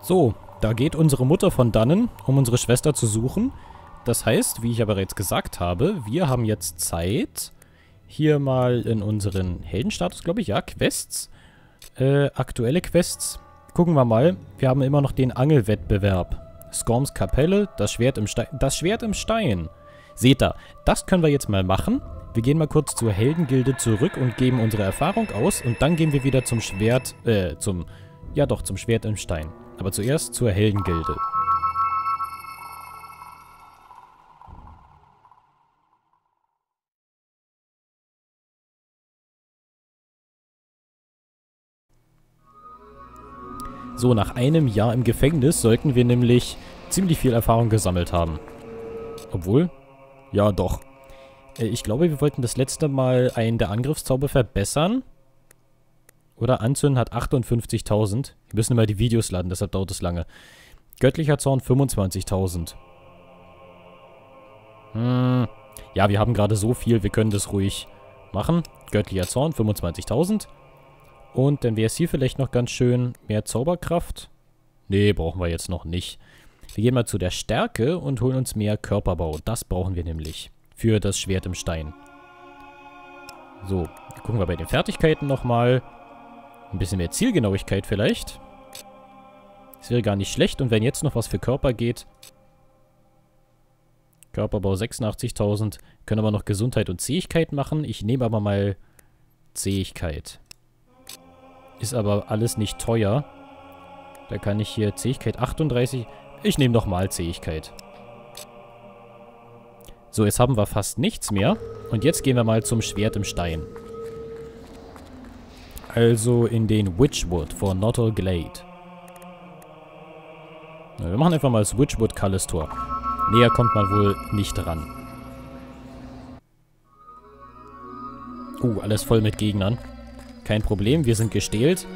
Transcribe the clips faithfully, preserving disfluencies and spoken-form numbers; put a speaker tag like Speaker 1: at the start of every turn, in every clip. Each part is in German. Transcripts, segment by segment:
Speaker 1: So, da geht unsere Mutter von dannen, um unsere Schwester zu suchen. Das heißt, wie ich ja bereits gesagt habe, wir haben jetzt Zeit, hier mal in unseren Heldenstatus, glaube ich, ja, Quests, äh, aktuelle Quests. Gucken wir mal, wir haben immer noch den Angelwettbewerb. Skorms Kapelle, das Schwert im Stein. Das Schwert im Stein. Seht ihr, das können wir jetzt mal machen. Wir gehen mal kurz zur Heldengilde zurück und geben unsere Erfahrung aus. Und dann gehen wir wieder zum Schwert, äh, zum, ja doch, zum Schwert im Stein. Aber zuerst zur Heldengilde. So, nach einem Jahr im Gefängnis sollten wir nämlich ziemlich viel Erfahrung gesammelt haben. Obwohl, ja doch. Äh, ich glaube, wir wollten das letzte Mal einen der Angriffszauber verbessern. Oder anzünden hat achtundfünfzigtausend. Wir müssen immer die Videos laden, deshalb dauert es lange. Göttlicher Zorn fünfundzwanzigtausend. Hm. Ja, wir haben gerade so viel, wir können das ruhig machen. Göttlicher Zorn fünfundzwanzigtausend. Und dann wäre es hier vielleicht noch ganz schön mehr Zauberkraft. Nee, brauchen wir jetzt noch nicht. Wir gehen mal zu der Stärke und holen uns mehr Körperbau. Das brauchen wir nämlich für das Schwert im Stein. So, gucken wir bei den Fertigkeiten nochmal. Ein bisschen mehr Zielgenauigkeit vielleicht. Das wäre gar nicht schlecht. Und wenn jetzt noch was für Körper geht. Körperbau sechsundachtzigtausend. Können aber noch Gesundheit und Zähigkeit machen. Ich nehme aber mal Zähigkeit. Ist aber alles nicht teuer. Da kann ich hier Zähigkeit achtunddreißig. Ich nehme nochmal Zähigkeit. So, jetzt haben wir fast nichts mehr. Und jetzt gehen wir mal zum Schwert im Stein. Also in den Witchwood von Nottle Glade. Na, wir machen einfach mal das Witchwood Callistor. Näher kommt man wohl nicht ran. Uh, alles voll mit Gegnern. Kein Problem, wir sind gestählt.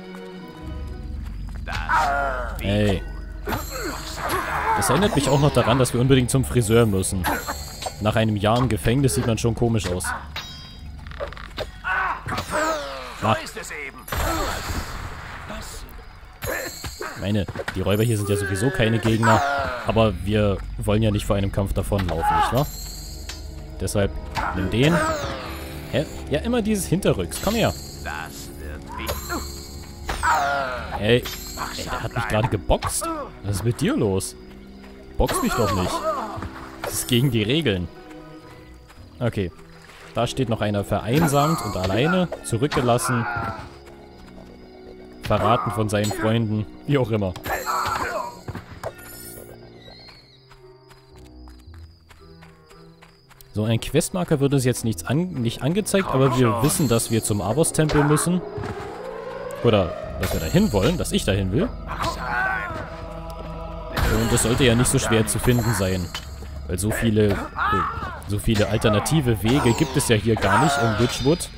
Speaker 1: Ey. Das erinnert mich auch noch daran, dass wir unbedingt zum Friseur müssen. Nach einem Jahr im Gefängnis sieht man schon komisch aus. Na. Meine, die Räuber hier sind ja sowieso keine Gegner. Aber wir wollen ja nicht vor einem Kampf davonlaufen, nicht wahr? Deshalb, nimm den. Hä? Ja, immer dieses Hinterrücks. Komm her. Ey, ey, der hat mich gerade geboxt. Was ist mit dir los? Box mich doch nicht. Das ist gegen die Regeln. Okay. Da steht noch einer vereinsamt und alleine, zurückgelassen, verraten von seinen Freunden, wie auch immer. So, ein Questmarker wird uns jetzt nichts an, nicht angezeigt, aber wir wissen, dass wir zum Avos-Tempel müssen. Oder, dass wir dahin wollen, dass ich dahin will. Und das sollte ja nicht so schwer zu finden sein. Weil so viele, so viele alternative Wege gibt es ja hier gar nicht im Witchwood.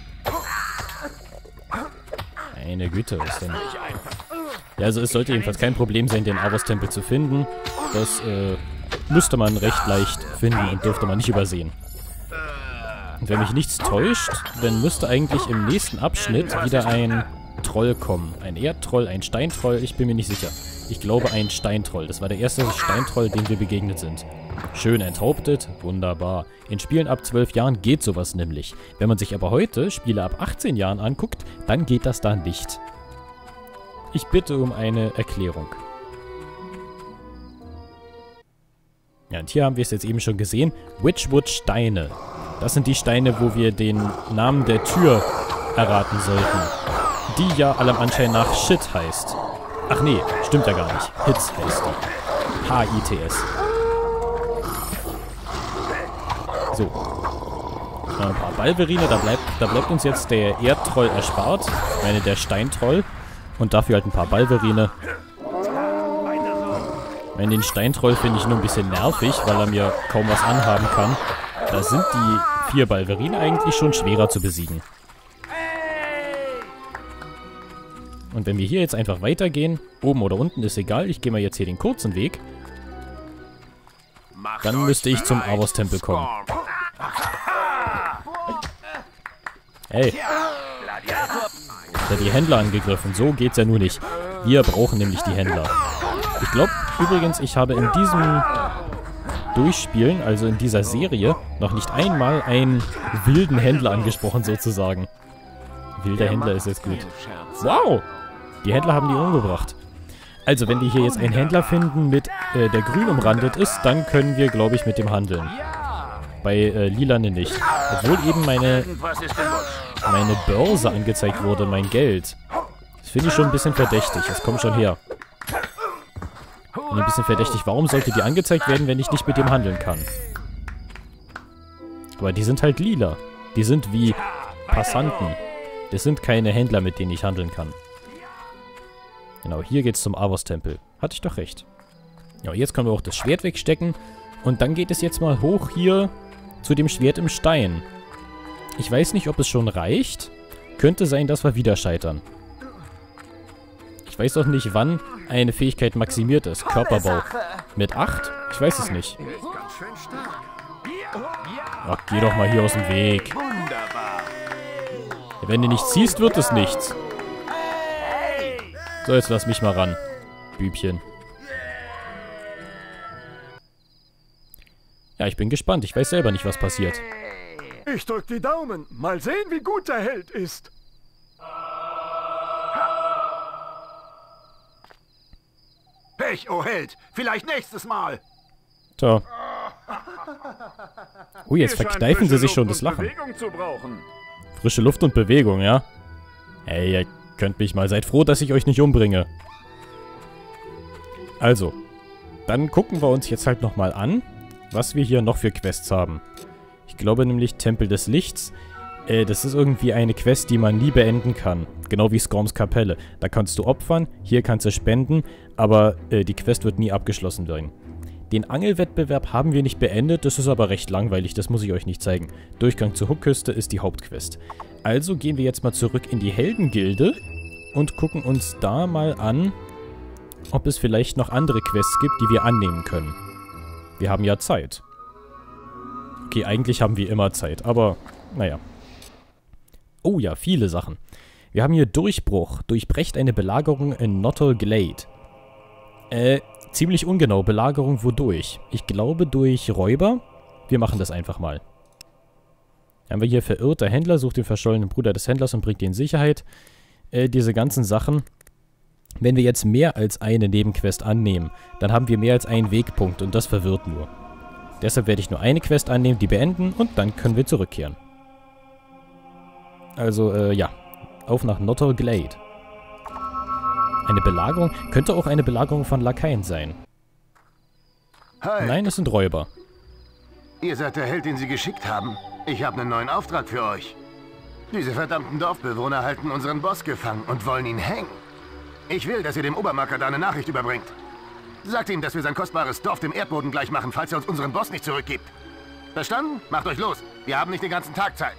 Speaker 1: Meine Güte, was denn? Ja, also es sollte jedenfalls kein Problem sein, den Avos-Tempel zu finden. Das äh, müsste man recht leicht finden und dürfte man nicht übersehen. Und wenn mich nichts täuscht, dann müsste eigentlich im nächsten Abschnitt wieder ein Troll kommen. Ein Erdtroll, ein Steintroll, ich bin mir nicht sicher. Ich glaube ein Steintroll. Das war der erste Steintroll, dem wir begegnet sind. Schön enthauptet, wunderbar. In Spielen ab zwölf Jahren geht sowas nämlich. Wenn man sich aber heute Spiele ab achtzehn Jahren anguckt, dann geht das da nicht. Ich bitte um eine Erklärung. Ja, und hier haben wir es jetzt eben schon gesehen. Witchwood Steine. Das sind die Steine, wo wir den Namen der Tür erraten sollten. Die ja allem Anschein nach Shit heißt. Ach nee, stimmt ja gar nicht. Hits heißt die. H I T S. So. Noch ein paar Balverine. Da bleibt, da bleibt uns jetzt der Erdtroll erspart. Ich meine, der Steintroll. Und dafür halt ein paar Balverine. Ich meine, den Steintroll finde ich nur ein bisschen nervig, weil er mir kaum was anhaben kann. Da sind die vier Balverine eigentlich schon schwerer zu besiegen. Und wenn wir hier jetzt einfach weitergehen, oben oder unten ist egal, ich gehe mal jetzt hier den kurzen Weg, dann müsste ich zum Avos-Tempel kommen. Hey. Hat er die Händler angegriffen? So geht's ja nur nicht. Wir brauchen nämlich die Händler. Ich glaube übrigens, ich habe in diesem Durchspielen, also in dieser Serie, noch nicht einmal einen wilden Händler angesprochen sozusagen. Wilder Händler ist jetzt gut. Wow! Die Händler haben die umgebracht. Also, wenn wir hier jetzt einen Händler finden, mit äh, der grün umrandet ist, dann können wir, glaube ich, mit dem handeln. Bei äh, Lilane nicht. Obwohl eben meine, meine Börse angezeigt wurde, mein Geld. Das finde ich schon ein bisschen verdächtig. Das kommt schon her. Und ein bisschen verdächtig. Warum sollte die angezeigt werden, wenn ich nicht mit dem handeln kann? Aber die sind halt lila. Die sind wie Passanten. Das sind keine Händler, mit denen ich handeln kann. Genau, hier geht's zum Avos-Tempel. Hatte ich doch recht. Ja, jetzt können wir auch das Schwert wegstecken. Und dann geht es jetzt mal hoch hier zu dem Schwert im Stein. Ich weiß nicht, ob es schon reicht. Könnte sein, dass wir wieder scheitern. Ich weiß auch nicht, wann eine Fähigkeit maximiert ist. Körperbau. Mit acht? Ich weiß es nicht. Ach, geh doch mal hier aus dem Weg. Wenn du nicht ziehst, wird es nichts. So, jetzt lass mich mal ran, Bübchen. Ja, ich bin gespannt. Ich weiß selber nicht, was passiert.
Speaker 2: Ich drück die Daumen. Mal sehen, wie gut der Held ist.
Speaker 3: Pech, oh Held. Vielleicht nächstes Mal.
Speaker 1: So. Oh, jetzt verkneifen sie sich schon das Lachen. Frische Luft und Bewegung, ja? Ey, ihr könnt mich mal. Seid froh, dass ich euch nicht umbringe. Also, dann gucken wir uns jetzt halt nochmal an, was wir hier noch für Quests haben. Ich glaube nämlich Tempel des Lichts. Äh, das ist irgendwie eine Quest, die man nie beenden kann. Genau wie Skorms Kapelle. Da kannst du opfern, hier kannst du spenden, aber äh, die Quest wird nie abgeschlossen werden. Den Angelwettbewerb haben wir nicht beendet, das ist aber recht langweilig, das muss ich euch nicht zeigen. Durchgang zur Hookküste ist die Hauptquest. Also gehen wir jetzt mal zurück in die Heldengilde und gucken uns da mal an, ob es vielleicht noch andere Quests gibt, die wir annehmen können. Wir haben ja Zeit. Okay, eigentlich haben wir immer Zeit, aber naja. Oh ja, viele Sachen. Wir haben hier Durchbruch. Durchbrecht eine Belagerung in Nottol Glade. Äh, ziemlich ungenau. Belagerung wodurch? Ich glaube durch Räuber. Wir machen das einfach mal. Haben wir hier verirrter Händler, sucht den verschollenen Bruder des Händlers und bringt ihn in Sicherheit. Äh, diese ganzen Sachen. Wenn wir jetzt mehr als eine Nebenquest annehmen, dann haben wir mehr als einen Wegpunkt und das verwirrt nur. Deshalb werde ich nur eine Quest annehmen, die beenden und dann können wir zurückkehren. Also, äh, ja. Auf nach Nottol Glade. Eine Belagerung? Könnte auch eine Belagerung von Lakaien sein.
Speaker 3: Hi.
Speaker 1: Nein, es sind Räuber.
Speaker 3: Ihr seid der Held, den sie geschickt haben. Ich habe einen neuen Auftrag für euch. Diese verdammten Dorfbewohner halten unseren Boss gefangen und wollen ihn hängen. Ich will, dass ihr dem Obermacker da eine Nachricht überbringt. Sagt ihm, dass wir sein kostbares Dorf dem Erdboden gleich machen, falls er uns unseren Boss nicht zurückgibt. Verstanden? Macht euch los. Wir haben nicht den ganzen Tag Zeit.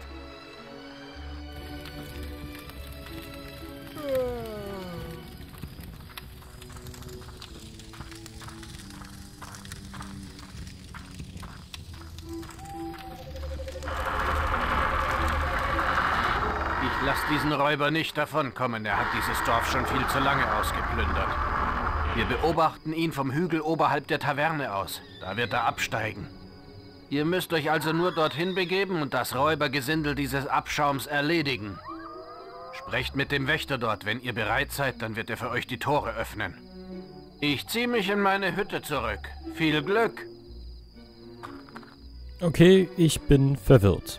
Speaker 3: Ich lasse diesen Räuber nicht davonkommen. Er hat dieses Dorf schon viel zu lange ausgeplündert. Wir beobachten ihn vom Hügel oberhalb der Taverne aus. Da wird er absteigen. Ihr müsst euch also nur dorthin begeben und das Räubergesindel dieses Abschaums erledigen. Sprecht mit dem Wächter dort. Wenn ihr bereit seid, dann wird er für euch die Tore öffnen. Ich ziehe mich in meine Hütte zurück. Viel Glück!
Speaker 1: Okay, ich bin verwirrt.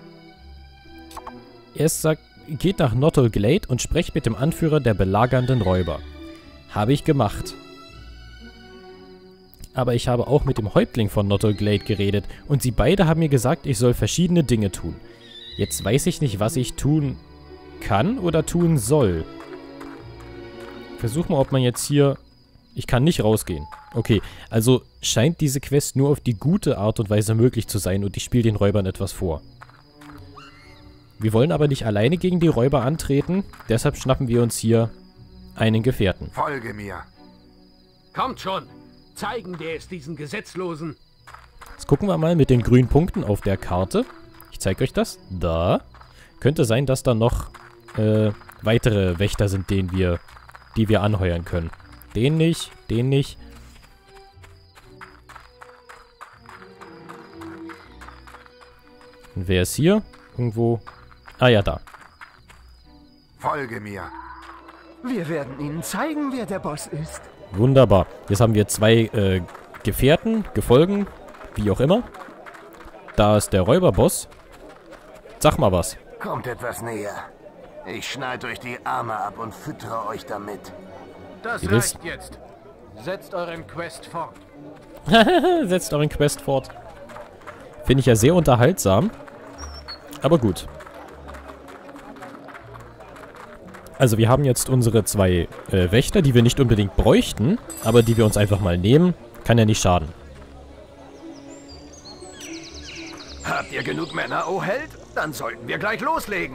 Speaker 1: Erst sagt, geht nach Nottol Glade und sprecht mit dem Anführer der belagernden Räuber. Habe ich gemacht. Aber ich habe auch mit dem Häuptling von Nottol Glade geredet und sie beide haben mir gesagt, ich soll verschiedene Dinge tun. Jetzt weiß ich nicht, was ich tun kann oder tun soll. Versuch mal, ob man jetzt hier... Ich kann nicht rausgehen. Okay, also scheint diese Quest nur auf die gute Art und Weise möglich zu sein und ich spiele den Räubern etwas vor. Wir wollen aber nicht alleine gegen die Räuber antreten, deshalb schnappen wir uns hier einen Gefährten.
Speaker 3: Folge mir.
Speaker 4: Kommt schon, zeigen wir es diesen Gesetzlosen.
Speaker 1: Jetzt gucken wir mal mit den grünen Punkten auf der Karte. Ich zeige euch das. Da. Könnte sein, dass da noch äh, weitere Wächter sind, denen wir, die wir anheuern können. Den nicht, den nicht. Und wer ist hier? Irgendwo. Ah ja, da.
Speaker 5: Folge mir.
Speaker 2: Wir werden Ihnen zeigen, wer der Boss ist.
Speaker 1: Wunderbar. Jetzt haben wir zwei äh, Gefährten, Gefolgen, wie auch immer. Da ist der Räuberboss. Sag mal was.
Speaker 5: Kommt etwas näher. Ich schneide euch die Arme ab und füttere euch damit.
Speaker 3: Das
Speaker 1: Ihr wisst-
Speaker 3: reicht jetzt. Setzt euren Quest fort.
Speaker 1: Setzt euren Quest fort. Finde ich ja sehr unterhaltsam. Aber gut. Also wir haben jetzt unsere zwei äh, Wächter, die wir nicht unbedingt bräuchten, aber die wir uns einfach mal nehmen. Kann ja nicht schaden.
Speaker 2: Habt ihr genug Männer, oh Held? Dann sollten wir gleich loslegen.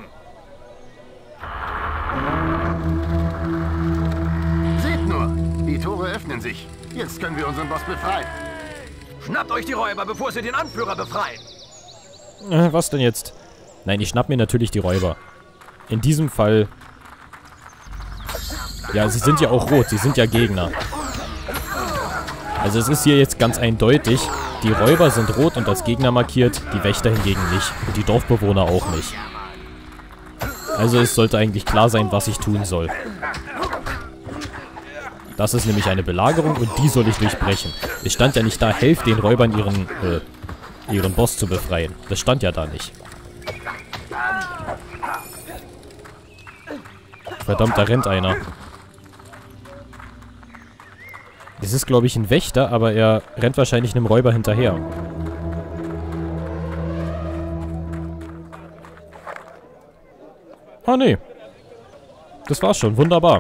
Speaker 5: Seht nur, die Tore öffnen sich. Jetzt können wir unseren Boss befreien.
Speaker 2: Schnappt euch die Räuber, bevor sie den Anführer befreien.
Speaker 1: Äh, was denn jetzt? Nein, ich schnapp mir natürlich die Räuber. In diesem Fall... Ja, sie sind ja auch rot. Sie sind ja Gegner. Also es ist hier jetzt ganz eindeutig. Die Räuber sind rot und als Gegner markiert. Die Wächter hingegen nicht. Und die Dorfbewohner auch nicht. Also es sollte eigentlich klar sein, was ich tun soll. Das ist nämlich eine Belagerung und die soll ich durchbrechen. Es stand ja nicht da, helft den Räubern ihren, äh, ihren Boss zu befreien. Das stand ja da nicht. Verdammt, da rennt einer. Das ist, glaube ich, ein Wächter, aber er rennt wahrscheinlich einem Räuber hinterher. Ah, nee. Das war's schon. Wunderbar.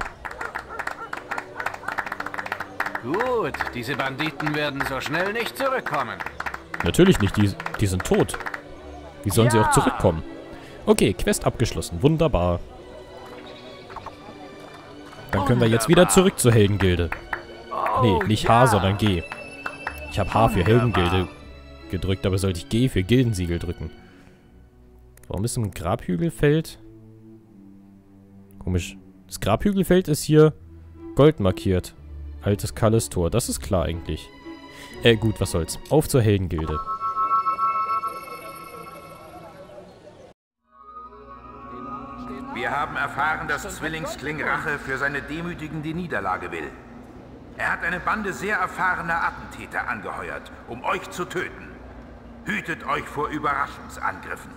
Speaker 3: Gut, diese Banditen werden so schnell nicht zurückkommen.
Speaker 1: Natürlich nicht. Die, die sind tot. Wie sollen sie auch zurückkommen? Okay, Quest abgeschlossen. Wunderbar. Dann können wir jetzt wieder zurück zur Heldengilde. Nee, nicht H, sondern G. Ich habe H für Heldengilde gedrückt, aber sollte ich G für Gildensiegel drücken. Warum ist ein Grabhügelfeld? Komisch. Das Grabhügelfeld ist hier gold markiert. Altes Kalles Tor. Das ist klar eigentlich. Äh, gut, was soll's. Auf zur Heldengilde.
Speaker 6: Wir haben erfahren, dass Zwillingskling Rache für seine demütigende Niederlage will. Er hat eine Bande sehr erfahrener Attentäter angeheuert, um euch zu töten. Hütet euch vor Überraschungsangriffen.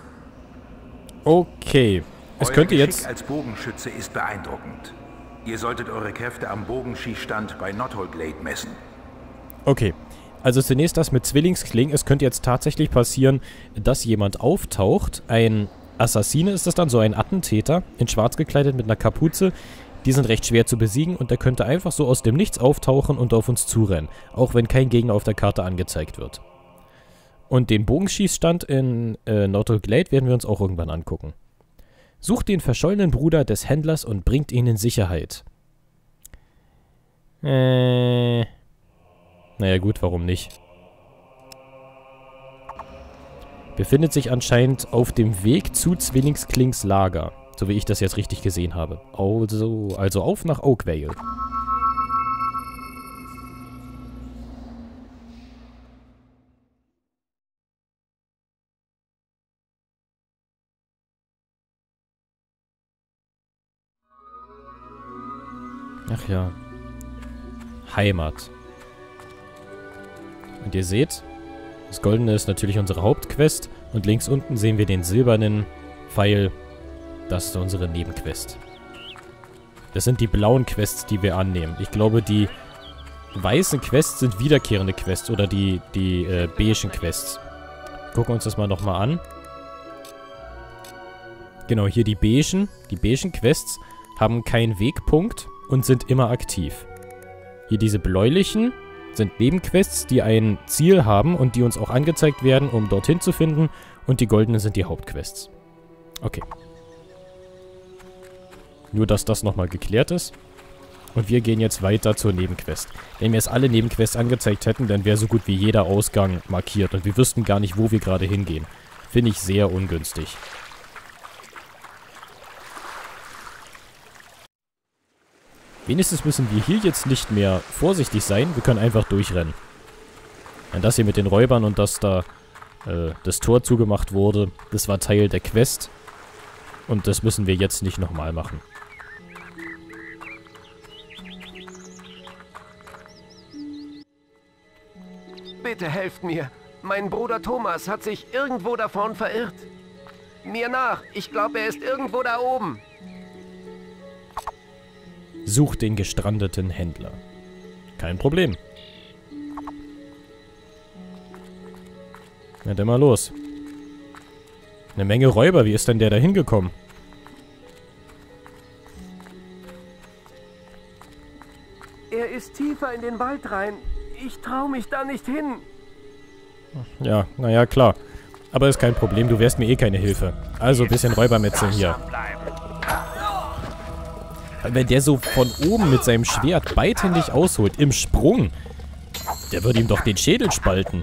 Speaker 1: Okay. Es
Speaker 6: Euer
Speaker 1: könnte
Speaker 6: Geschick
Speaker 1: jetzt...
Speaker 6: als Bogenschütze ist beeindruckend. Ihr solltet eure Kräfte am Bogenschießstand bei Nottolglade messen.
Speaker 1: Okay. Also zunächst das mit Zwillingskling. Es könnte jetzt tatsächlich passieren, dass jemand auftaucht. Ein Assassine ist das dann, so ein Attentäter, in schwarz gekleidet mit einer Kapuze. Die sind recht schwer zu besiegen und der könnte einfach so aus dem Nichts auftauchen und auf uns zurennen. Auch wenn kein Gegner auf der Karte angezeigt wird. Und den Bogenschießstand in äh, Nottolglade werden wir uns auch irgendwann angucken. Sucht den verschollenen Bruder des Händlers und bringt ihn in Sicherheit. Äh... Naja gut, warum nicht? Befindet sich anscheinend auf dem Weg zu Zwillingsklings Lager. So wie ich das jetzt richtig gesehen habe. Also, also auf nach Oakvale. Ach ja. Heimat. Und ihr seht, das Goldene ist natürlich unsere Hauptquest. Und links unten sehen wir den silbernen Pfeil. Das ist unsere Nebenquest. Das sind die blauen Quests, die wir annehmen. Ich glaube, die weißen Quests sind wiederkehrende Quests. Oder die, die äh, beigen Quests. Gucken wir uns das mal nochmal an. Genau, hier die beigen. Die beigen Quests haben keinen Wegpunkt und sind immer aktiv. Hier diese bläulichen sind Nebenquests, die ein Ziel haben und die uns auch angezeigt werden, um dorthin zu finden. Und die goldenen sind die Hauptquests. Okay. Nur, dass das nochmal geklärt ist. Und wir gehen jetzt weiter zur Nebenquest. Wenn wir jetzt alle Nebenquests angezeigt hätten, dann wäre so gut wie jeder Ausgang markiert. Und wir wüssten gar nicht, wo wir gerade hingehen. Finde ich sehr ungünstig. Wenigstens müssen wir hier jetzt nicht mehr vorsichtig sein. Wir können einfach durchrennen. Und das hier mit den Räubern und dass da äh, das Tor zugemacht wurde, das war Teil der Quest. Und das müssen wir jetzt nicht nochmal machen.
Speaker 2: Bitte helft mir. Mein Bruder Thomas hat sich irgendwo da vorn verirrt. Mir nach. Ich glaube, er ist irgendwo da oben.
Speaker 1: Such den gestrandeten Händler. Kein Problem. Na dann mal los. Eine Menge Räuber. Wie ist denn der da hingekommen?
Speaker 2: Er ist tiefer in den Wald rein. Ich traue mich da nicht hin.
Speaker 1: Ja, naja, klar. Aber ist kein Problem. Du wärst mir eh keine Hilfe. Also ein bisschen Räubermetzeln hier. Wenn der so von oben mit seinem Schwert beidhändig ausholt, im Sprung, der würde ihm doch den Schädel spalten.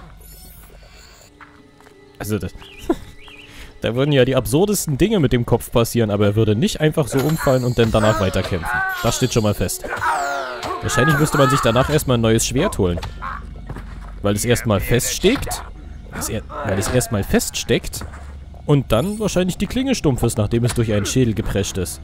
Speaker 1: Also das... Da würden ja die absurdesten Dinge mit dem Kopf passieren, aber er würde nicht einfach so umfallen und dann danach weiterkämpfen. Das steht schon mal fest. Wahrscheinlich müsste man sich danach erstmal ein neues Schwert holen. Weil es erstmal feststeckt. Weil es erstmal feststeckt. Und dann wahrscheinlich die Klinge stumpf ist, nachdem es durch einen Schädel geprescht ist.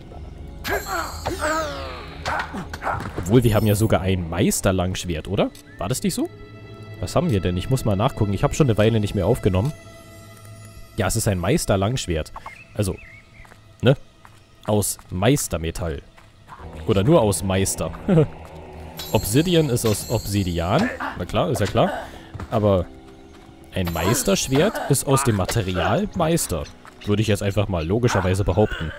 Speaker 1: Obwohl, wir haben ja sogar ein Meisterlangschwert, oder? War das nicht so? Was haben wir denn? Ich muss mal nachgucken. Ich habe schon eine Weile nicht mehr aufgenommen. Ja, es ist ein Meisterlangschwert. Also, ne? Aus Meistermetall. Oder nur aus Meister. Obsidian ist aus Obsidian. Na klar, ist ja klar. Aber ein Meisterschwert ist aus dem Material Meister. Würde ich jetzt einfach mal logischerweise behaupten.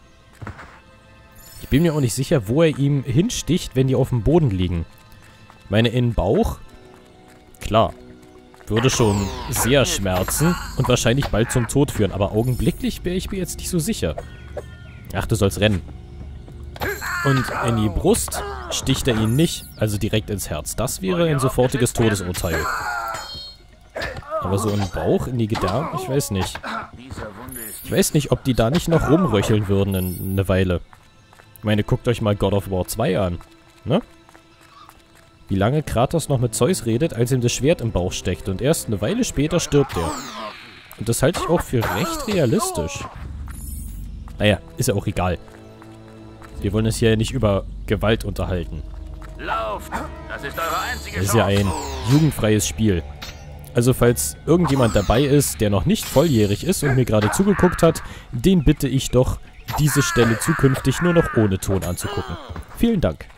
Speaker 1: Ich bin mir auch nicht sicher, wo er ihm hinsticht, wenn die auf dem Boden liegen. Ich meine, in den Bauch? Klar. Würde schon sehr schmerzen und wahrscheinlich bald zum Tod führen. Aber augenblicklich wäre ich mir jetzt nicht so sicher. Ach, du sollst rennen. Und in die Brust sticht er ihn nicht, also direkt ins Herz. Das wäre ein sofortiges Todesurteil. Aber so im Bauch, in die Gedärme, ich weiß nicht. Ich weiß nicht, ob die da nicht noch rumröcheln würden in eine Weile. Ich meine, guckt euch mal God of War zwei an. Ne? Wie lange Kratos noch mit Zeus redet, als ihm das Schwert im Bauch steckt. Und erst eine Weile später stirbt er. Und das halte ich auch für recht realistisch. Naja, ist ja auch egal. Wir wollen uns hier nicht über Gewalt unterhalten.
Speaker 5: Lauft! Das ist eure einzige
Speaker 1: Das ist ja ein jugendfreies Spiel. Also falls irgendjemand dabei ist, der noch nicht volljährig ist und mir gerade zugeguckt hat, den bitte ich doch, diese Stelle zukünftig nur noch ohne Ton anzugucken. Vielen Dank.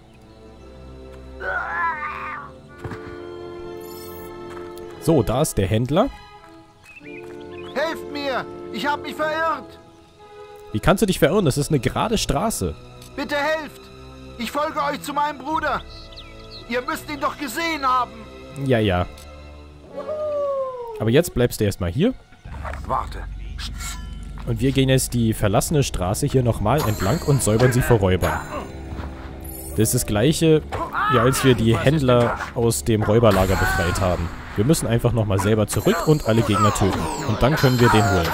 Speaker 1: So, da ist der Händler.
Speaker 7: Helft mir! Ich habe mich verirrt!
Speaker 1: Wie kannst du dich verirren? Das ist eine gerade Straße.
Speaker 7: Bitte helft! Ich folge euch zu meinem Bruder! Ihr müsst ihn doch gesehen haben!
Speaker 1: Ja, ja. Aber jetzt bleibst du erstmal hier.
Speaker 5: Warte.
Speaker 1: Und wir gehen jetzt die verlassene Straße hier nochmal entlang und säubern sie vor Räubern. Das ist das gleiche, ja, als wir die Händler aus dem Räuberlager befreit haben. Wir müssen einfach nochmal selber zurück und alle Gegner töten. Und dann können wir den holen.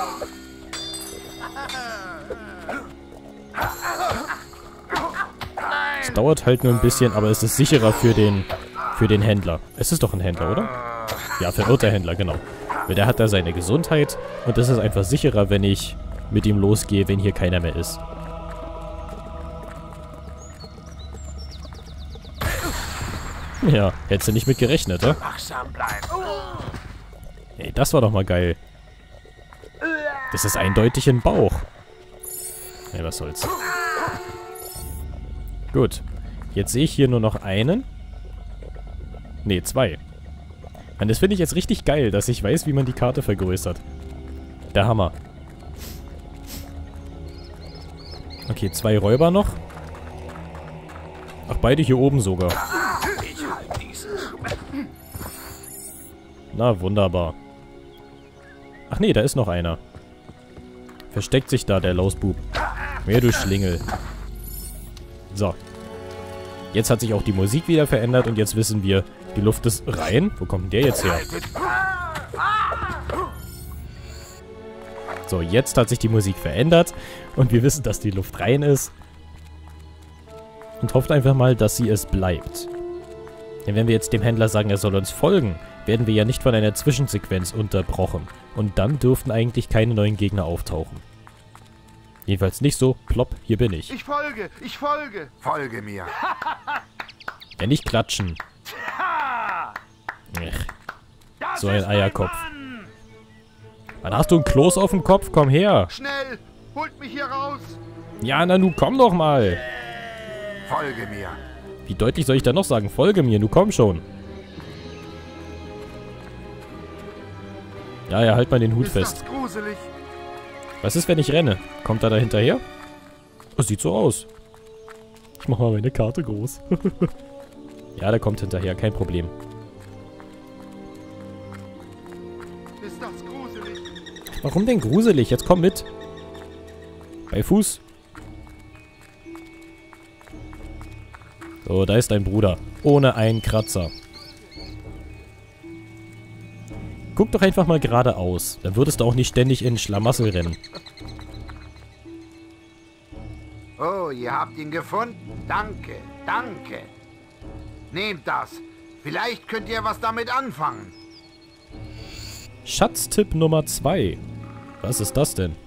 Speaker 1: Es dauert halt nur ein bisschen, aber es ist sicherer für den, für den Händler. Es ist doch ein Händler, oder? Ja, verirrter Händler, genau. Weil der hat da seine Gesundheit und das ist einfach sicherer, wenn ich mit ihm losgehe, wenn hier keiner mehr ist. Ja, hättest du nicht mit gerechnet, oder?
Speaker 5: Wachsam bleiben.
Speaker 1: Ey, das war doch mal geil. Das ist eindeutig ein Bauch. Ey, was soll's. Gut. Jetzt sehe ich hier nur noch einen. Ne, zwei. Und das finde ich jetzt richtig geil, dass ich weiß, wie man die Karte vergrößert. Der Hammer. Okay, zwei Räuber noch. Ach, beide hier oben sogar. Na, wunderbar. Ach nee, da ist noch einer. Versteckt sich da, der Lausbub. Mehr du Schlingel. So. Jetzt hat sich auch die Musik wieder verändert und jetzt wissen wir, die Luft ist rein. Wo kommt denn der jetzt her? So, jetzt hat sich die Musik verändert und wir wissen, dass die Luft rein ist. und hofft einfach mal, dass sie es bleibt. Denn wenn wir jetzt dem Händler sagen, er soll uns folgen, werden wir ja nicht von einer Zwischensequenz unterbrochen. Und dann dürften eigentlich keine neuen Gegner auftauchen. Jedenfalls nicht so, plopp, hier bin ich.
Speaker 7: Ich folge, ich folge.
Speaker 5: Folge mir.
Speaker 1: Ja, nicht klatschen. Ech, so ein Eierkopf. Wann hast du ein Kloß auf dem Kopf? Komm her.
Speaker 7: Schnell, holt mich hier raus.
Speaker 1: Ja, na nu komm doch mal.
Speaker 5: Folge mir.
Speaker 1: Wie deutlich soll ich da noch sagen? Folge mir, nu komm schon. Ja, ja, halt mal den Hut
Speaker 7: Ist
Speaker 1: fest.
Speaker 7: das gruselig?
Speaker 1: Was ist, wenn ich renne? Kommt er da hinterher? Oh, sieht so aus. Ich mach mal meine Karte groß. Ja, der kommt hinterher, kein Problem.
Speaker 7: Ist das gruselig?
Speaker 1: Warum denn gruselig? Jetzt komm mit. Bei Fuß. So, da ist dein Bruder. Ohne einen Kratzer. Guck doch einfach mal geradeaus. Dann würdest du auch nicht ständig in Schlamassel rennen.
Speaker 7: Oh, ihr habt ihn gefunden. Danke, danke. Nehmt das. Vielleicht könnt ihr was damit anfangen.
Speaker 1: Schatztipp Nummer zwei. Was ist das denn?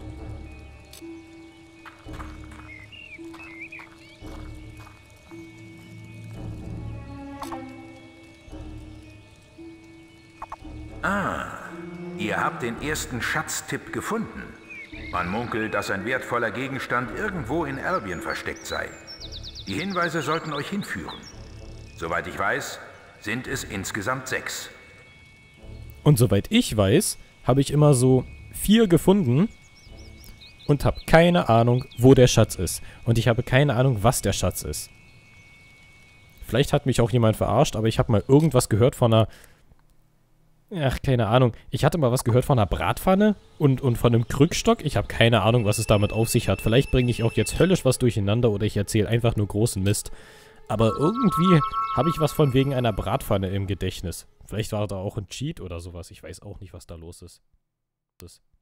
Speaker 6: Ah, ihr habt den ersten Schatztipp gefunden. Man munkelt, dass ein wertvoller Gegenstand irgendwo in Albion versteckt sei. Die Hinweise sollten euch hinführen. Soweit ich weiß, sind es insgesamt sechs.
Speaker 1: Und soweit ich weiß, habe ich immer so vier gefunden und habe keine Ahnung, wo der Schatz ist. Und ich habe keine Ahnung, was der Schatz ist. Vielleicht hat mich auch jemand verarscht, aber ich habe mal irgendwas gehört von einer... Ach, keine Ahnung. Ich hatte mal was gehört von einer Bratpfanne und, und von einem Krückstock. Ich habe keine Ahnung, was es damit auf sich hat. Vielleicht bringe ich auch jetzt höllisch was durcheinander oder ich erzähle einfach nur großen Mist. Aber irgendwie habe ich was von wegen einer Bratpfanne im Gedächtnis. Vielleicht war da auch ein Cheat oder sowas. Ich weiß auch nicht, was da los ist. Das